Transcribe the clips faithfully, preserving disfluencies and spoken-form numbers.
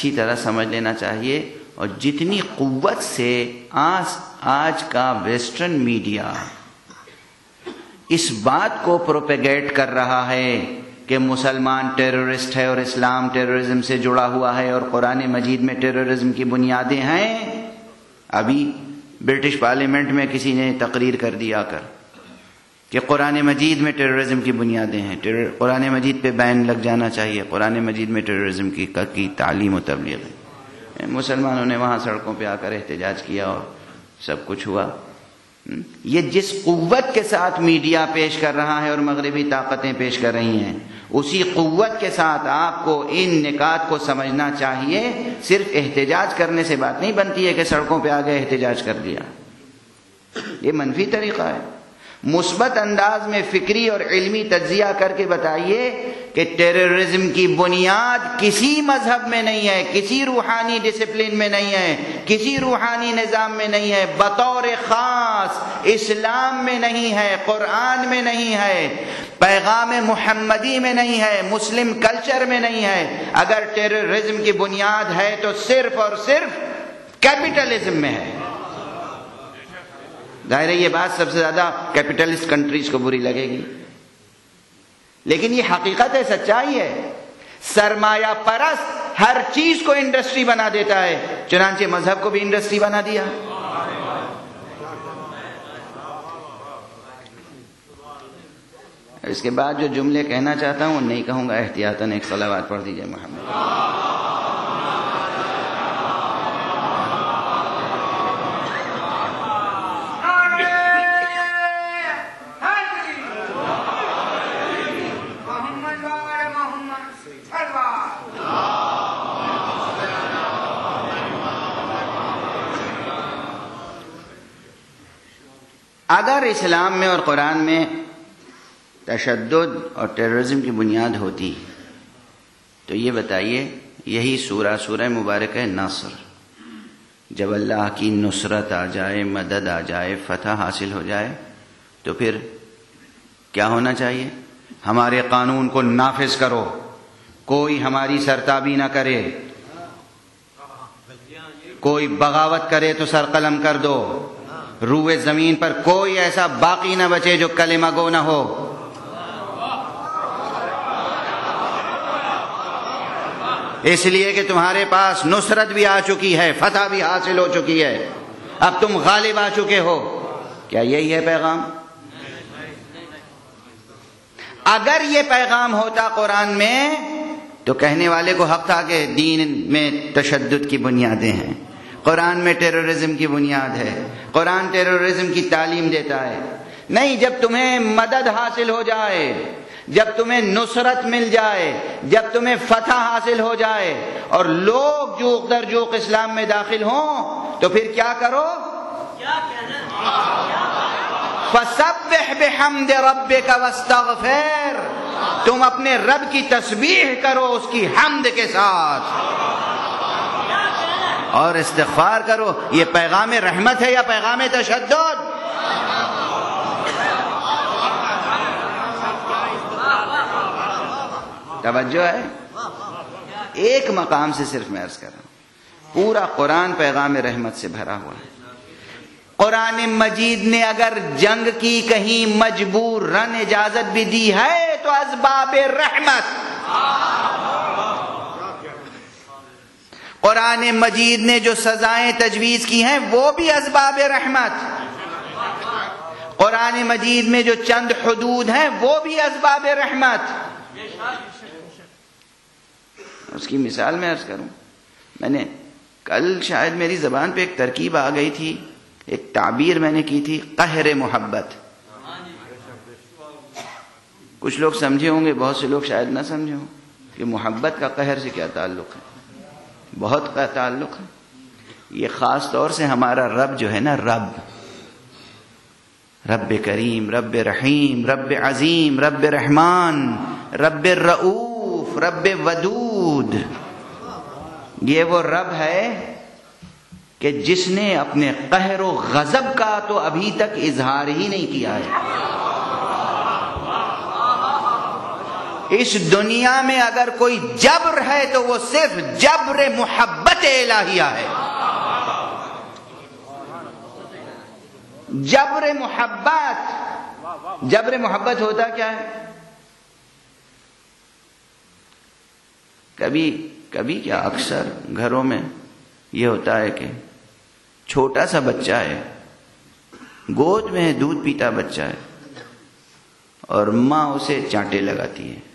اچھی طرح سمجھ لینا چاہیے. اور جتنی قوت سے آج آج کا ویسٹرن میڈیا اس بات کو پروپیگیٹ کر رہا ہے کہ مسلمان ٹیررسٹ ہے اور اسلام ٹیررزم سے جڑا ہوا ہے اور قرآن مجید میں ٹیررزم کی بنیادیں ہیں. ابھی برٹش پارلیمنٹ میں کسی نے تقریر کر دیا کر کہ قرآن مجید میں ٹیررزم کی بنیادیں ہیں, قرآن مجید پہ بین لگ جانا چاہیے, قرآن مجید میں ٹیررزم کی کی تعلیم و تبلیغ ہے. مسلمانوں نے وہاں سڑکوں پہ آ کر احتجاج کیا اور سب کچھ ہوا. یہ جس قوت کے ساتھ میڈیا پیش کر رہا ہے اور مغربی طاقتیں پیش کر رہی ہیں, اسی قوت کے ساتھ آپ کو ان نکات کو سمجھنا چاہیے. صرف احتجاج کرنے سے بات نہیں بنتی ہے کہ سڑکوں پہ آ گئے احتجاج کر دیا, یہ منفی طریقہ ہے. مثبت انداز میں فکری اور علمی تجزیہ کر کے بتائیے کہ ٹیررزم کی بنیاد کسی مذہب میں نہیں ہے, کسی روحانی ڈسپلن میں نہیں ہے, کسی روحانی نظام میں نہیں ہے, بطور خاص اسلام میں نہیں ہے, قرآن میں نہیں ہے, پیغام محمدی میں نہیں ہے, مسلم کلچر میں نہیں ہے. اگر ٹیررزم کی بنیاد ہے تو صرف اور صرف کیپٹلزم میں ہے. ظاہر ہے یہ بات سب سے زیادہ کیپٹلسٹ کنٹریز کو بری لگے گی, لیکن یہ حقیقت ہے, سچائی ہے. سرمایہ پرست ہر چیز کو انڈسٹری بنا دیتا ہے, چنانچہ مذہب کو بھی انڈسٹری بنا دیا. اس کے بعد جو جملے کہنا چاہتا ہوں وہ نہیں کہوں گا, احتیاطاً ایک صلوات پڑھ دیجئے محمد. اگر اسلام میں اور قرآن میں تشدد اور ٹیررزم کی بنیاد ہوتی تو یہ بتائیے, یہی سورہ سورہ مبارک ہے نصر, جب اللہ کی نصرت آ جائے, مدد آ جائے, فتح حاصل ہو جائے تو پھر کیا ہونا چاہیے؟ ہمارے قانون کو نافذ کرو, کوئی ہماری سرتابی نہ کرے, کوئی بغاوت کرے تو سر قلم کر دو, روئے زمین پر کوئی ایسا باقی نہ بچے جو کلمہ گو نہ ہو. اس لیے کہ تمہارے پاس نصرت بھی آ چکی ہے, فتح بھی حاصل ہو چکی ہے, اب تم غالب آ چکے ہو. کیا یہی ہے پیغام؟ اگر یہ پیغام ہوتا قرآن میں تو کہنے والے کو حق تھا کہ دین میں تشدد کی بنیادیں ہیں, قرآن میں ٹیررزم کی بنیاد ہے, قرآن ٹیررزم کی تعلیم دیتا ہے. نہیں, جب تمہیں مدد حاصل ہو جائے, جب تمہیں نصرت مل جائے, جب تمہیں فتح حاصل ہو جائے اور لوگ جوق در جوق اسلام میں داخل ہوں تو پھر کیا کرو؟ فَسَبِّحْ بِحَمْدِ رَبِّكَ وَاسْتَغْفِرْ, تم اپنے رب کی تسبیح کرو اس کی حمد کے ساتھ اور استغفار کرو. یہ پیغام رحمت ہے یا پیغام تشدد؟ توجہ ہے. ایک مقام سے صرف میں عرض کر رہا ہوں, پورا قرآن پیغام رحمت سے بھرا ہوا ہے. قرآن مجید نے اگر جنگ کی کہیں مجبورن اجازت بھی دی ہے تو اسباب رحمت. قرآن مجید نے جو سزائیں تجویز کی ہیں وہ بھی اسباب رحمت. قرآن مجید میں جو چند حدود ہیں وہ بھی اسباب رحمت. اس کی مثال میں عرض کروں, میں نے کل شاید میری زبان پہ ایک ترکیب آ گئی تھی, ایک تعبیر میں نے کی تھی, قہر محبت. کچھ لوگ سمجھے ہوں گے, بہت سے لوگ شاید نہ سمجھے ہوں کہ محبت کا قہر سے کیا تعلق ہے. بہت کا تعلق ہے. یہ خاص طور سے ہمارا رب جو ہے نا, رب رب کریم, رب رحیم, رب عظیم, رب رحمان, رب رؤوف, رب ودود, یہ وہ رب ہے کہ جس نے اپنے قہر و غضب کا تو ابھی تک اظہار ہی نہیں کیا ہے. اس دنیا میں اگر کوئی جبر ہے تو وہ صرف جبر محبت الہیہ ہے. جبر محبت. جبر محبت ہوتا کیا ہے؟ کبھی کبھی کیا اکثر گھروں میں یہ ہوتا ہے کہ چھوٹا سا بچہ ہے، گود میں دودھ پیتا بچہ ہے، اور ماں اسے چانٹے لگاتی ہے.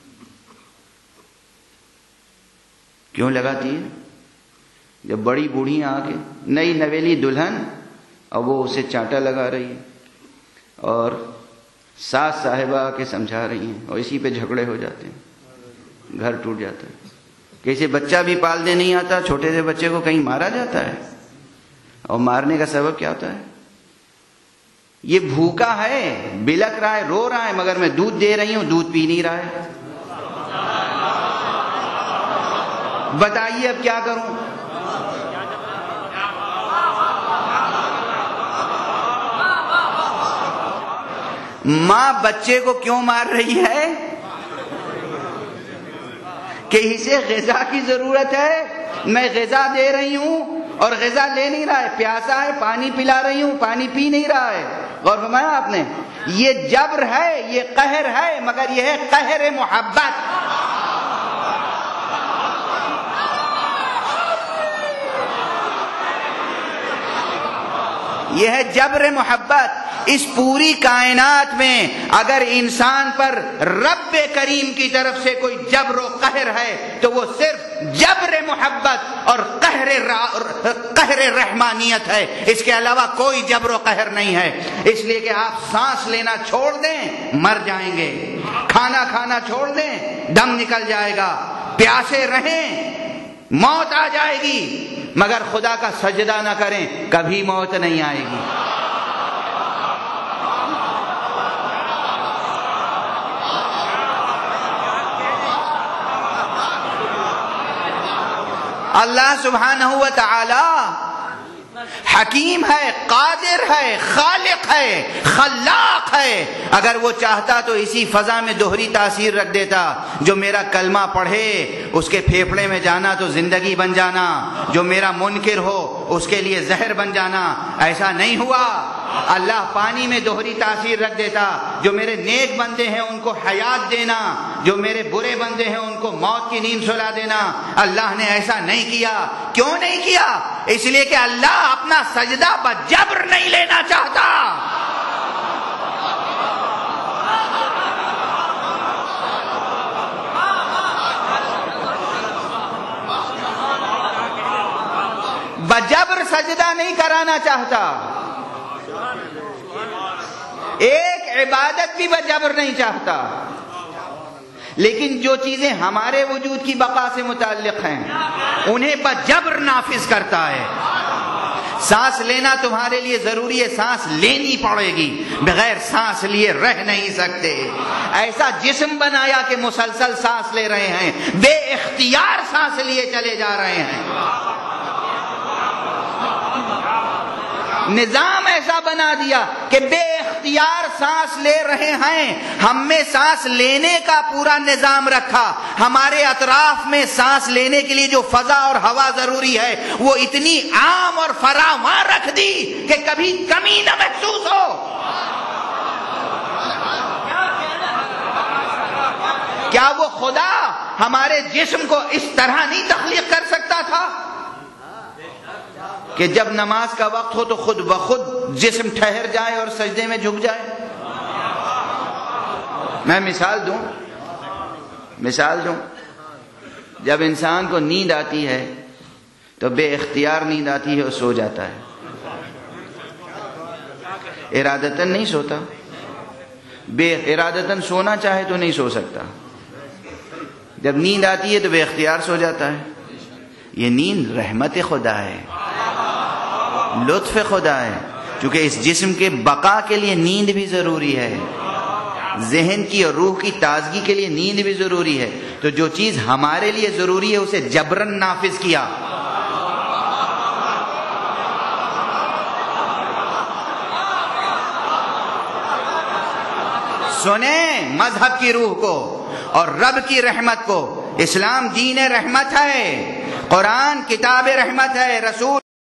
کیوں لگاتی ہے؟ جب بڑی بوڑھی آ کے نئی نویلی دلہن اور وہ اسے چانٹا لگا رہی ہے، اور ساس صاحبہ آ کے سمجھا رہی ہیں، اور اسی پہ جھگڑے ہو جاتے ہیں، گھر ٹوٹ جاتا ہے. کیسے بچہ بھی پالنے نہیں آتا، چھوٹے سے بچے کو کہیں مارا جاتا ہے، اور مارنے کا سبب کیا ہوتا ہے؟ یہ بھوکا ہے، بلک رہا ہے، رو رہا ہے، مگر میں دودھ دے رہی ہوں، دودھ پی نہیں رہا ہے. بتائیے اب کیا کروں؟ ماں بچے کو کیوں مار رہی ہے؟ کہ اسے غذا کی ضرورت ہے، میں غذا دے رہی ہوں اور غذا لے نہیں رہا ہے، پیاسا ہے، پانی پلا رہی ہوں، پانی پی نہیں رہا ہے. غور فرمایا آپ نے؟ یہ جبر ہے، یہ قہر ہے، مگر یہ ہے قہر محبت. یہ ہے جبر محبت. اس پوری کائنات میں اگر انسان پر رب کریم کی طرف سے کوئی جبر و قہر ہے تو وہ صرف جبر محبت اور قہر قہر رحمانیت ہے. اس کے علاوہ کوئی جبر و قہر نہیں ہے. اس لیے کہ آپ سانس لینا چھوڑ دیں مر جائیں گے، کھانا کھانا چھوڑ دیں دم نکل جائے گا، پیاسے رہیں موت آ جائے گی، مگر خدا کا سجدہ نہ کریں کبھی موت نہیں آئے گی. اللہ سبحانہ و تعالی حکیم ہے، قادر ہے، خالق ہے، خلاق ہے. اگر وہ چاہتا تو اسی فضا میں دوہری تاثیر رکھ دیتا. جو میرا کلمہ پڑھے اس کے پھیپھڑے میں جانا تو زندگی بن جانا، جو میرا منکر ہو اس کے لیے زہر بن جانا. ایسا نہیں ہوا. اللہ پانی میں دوہری تاثیر رکھ دیتا. جو میرے نیک بندے ہیں ان کو حیات دینا، جو میرے برے بندے ہیں ان کو موت کی نیند سلا دینا. اللہ نے ایسا نہیں کیا. کیوں نہیں کیا؟ اس لیے کہ اللہ اپنا سجدہ بجبر نہیں لینا چاہتا. بجبر سجدہ نہیں کرانا چاہتا. ایک عبادت بھی بجبر نہیں چاہتا. لیکن جو چیزیں ہمارے وجود کی بقا سے متعلق ہیں انہیں بجبر نافذ کرتا ہے. سانس لینا تمہارے لیے ضروری ہے، سانس لینی پڑے گی، بغیر سانس لیے رہ نہیں سکتے. ایسا جسم بنایا کہ مسلسل سانس لے رہے ہیں، بے اختیار سانس لیے چلے جا رہے ہیں. نظام ایسا بنا دیا کہ بے اختیار سانس لے رہے ہیں. ہم میں سانس لینے کا پورا نظام رکھا. ہمارے اطراف میں سانس لینے کے لیے جو فضا اور ہوا ضروری ہے وہ اتنی عام اور فراواں رکھ دی کہ کبھی کمی نہ محسوس ہو. کیا وہ خدا ہمارے جسم کو اس طرح نہیں تخلیق کر سکتا تھا کہ جب نماز کا وقت ہو تو خود بخود جسم ٹھہر جائے اور سجدے میں جھک جائے؟ میں مثال دوں مثال دوں جب انسان کو نیند آتی ہے تو بے اختیار نیند آتی ہے اور سو جاتا ہے. ارادتاً نہیں سوتا. بے ارادتاً سونا چاہے تو نہیں سو سکتا. جب نیند آتی ہے تو بے اختیار سو جاتا ہے. یہ نیند رحمت خدا ہے، لطف خدا ہے. چونکہ اس جسم کے بقا کے لیے نیند بھی ضروری ہے، ذہن کی اور روح کی تازگی کے لیے نیند بھی ضروری ہے. تو جو چیز ہمارے لیے ضروری ہے اسے جبرن نافذ کیا. سنیں مذہب کی روح کو. اور رب کی رحمت کو۔ اسلام دین رحمت ہے، قرآن کتاب رحمت ہے، رسول